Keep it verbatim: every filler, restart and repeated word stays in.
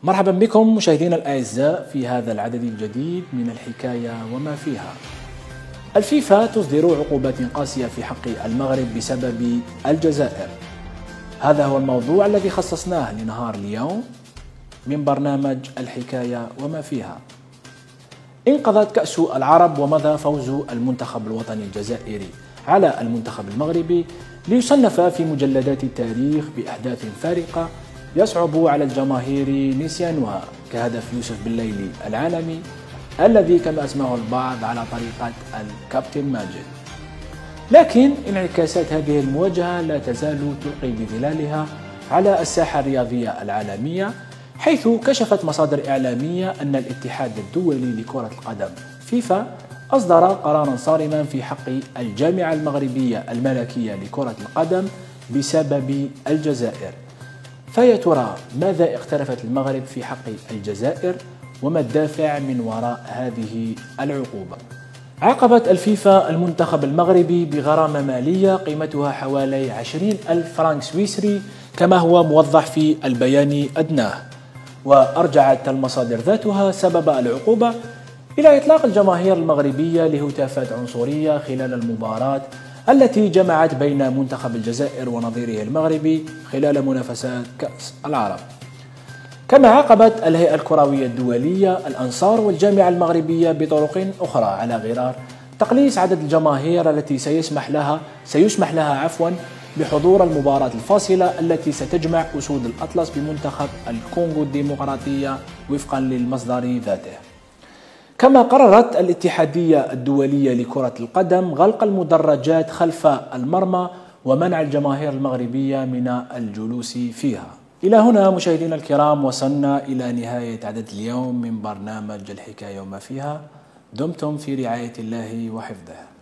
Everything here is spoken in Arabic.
مرحبا بكم مشاهدينا الأعزاء في هذا العدد الجديد من الحكاية وما فيها. الفيفا تصدر عقوبات قاسية في حق المغرب بسبب الجزائر. هذا هو الموضوع الذي خصصناه لنهار اليوم من برنامج الحكاية وما فيها. انقضت كأس العرب ومضى فوز المنتخب الوطني الجزائري على المنتخب المغربي ليصنف في مجلدات التاريخ بأحداث فارقة يصعب على الجماهير نسيانها، كهدف يوسف بالليلي العالمي الذي كما اسمه البعض على طريقة الكابتن ماجد. لكن انعكاسات هذه المواجهة لا تزال تلقي بظلالها على الساحة الرياضية العالمية، حيث كشفت مصادر إعلامية أن الاتحاد الدولي لكرة القدم فيفا أصدر قراراً صارماً في حق الجامعة المغربية الملكية لكرة القدم بسبب الجزائر. فيا ترى ماذا اقترفت المغرب في حق الجزائر وما الدافع من وراء هذه العقوبة؟ عاقبت الفيفا المنتخب المغربي بغرامة مالية قيمتها حوالي عشرين ألف فرنك سويسري كما هو موضح في البيان أدناه. وأرجعت المصادر ذاتها سبب العقوبة إلى إطلاق الجماهير المغربية لهتافات عنصرية خلال المباراة التي جمعت بين منتخب الجزائر ونظيره المغربي خلال منافسات كأس العرب. كما عاقبت الهيئة الكروية الدولية الأنصار والجامعة المغربية بطرق أخرى على غرار تقليص عدد الجماهير التي سيسمح لها سيسمح لها عفوا بحضور المباراة الفاصلة التي ستجمع أسود الأطلس بمنتخب الكونغو الديمقراطية وفقا للمصدر ذاته. كما قررت الاتحادية الدولية لكرة القدم غلق المدرجات خلف المرمى ومنع الجماهير المغربية من الجلوس فيها. إلى هنا مشاهدينا الكرام وصلنا إلى نهاية عدد اليوم من برنامج الحكاية وما فيها. دمتم في رعاية الله وحفظه.